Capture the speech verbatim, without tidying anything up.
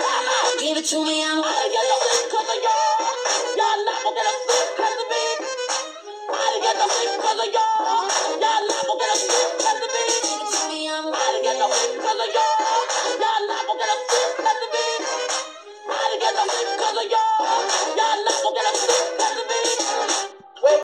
Give it to me, I'm gonna get the sick cause of y'all. Y'all not gonna get a sick cause of me. I didn't get the sick cause of y'all. Y'all not gonna get a sick cause of me. Give it to me, I'm gonna get the sick cause of y'all. Y'all not